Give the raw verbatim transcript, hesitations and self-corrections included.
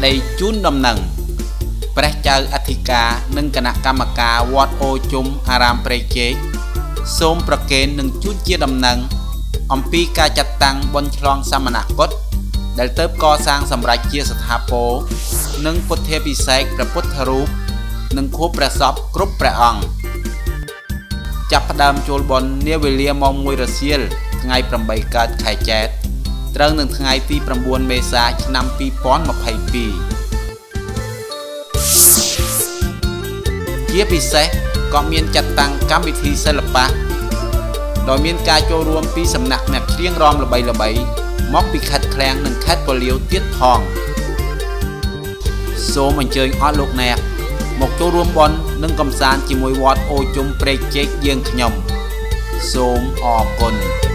đầy chún đầm nằng Preh chào Athika nâng cả nạc cam ca Wat ô chung Aram Preche Xôm Praken nâng chút chia đầm nằng Ông Pi ca chặt tăng bon chlong Samanakotដែលទៅកសាងសម្រាប់ជាស្ថាពរនិងពុទ្ធេពិសេសព្រះពុទ្ធរូបនិងខួបព្រះសពគ្រប់ព្រះអង្គចាប់ផ្ដើមចូលបុណ្យនាវេលាម៉ោងមួយរសៀលថ្ងៃប្រាំបីកើតខែចែកត្រូវនឹងថ្ងៃទីប្រាំបួនមេសាឆ្នាំពីរពាន់ម្ភៃពីរជាពិសេសក៏មានចាត់តាំងកម្មវិធីសិល្បៈដោយមានការចូលរួមពីសំណាក់អ្នកច្រៀងរាំល្បីៗមកពីខេត្តឃ្លាំងនិងខេត្តពលាវទៀតផងសូមអញ្ជើញអស់លោកអ្នកមកចូលរួមបុណ្យនិងកម្សាន្តជាមួយវត្តអូជុំព្រែកជែកយើងខ្ញុំសូមអរគុណ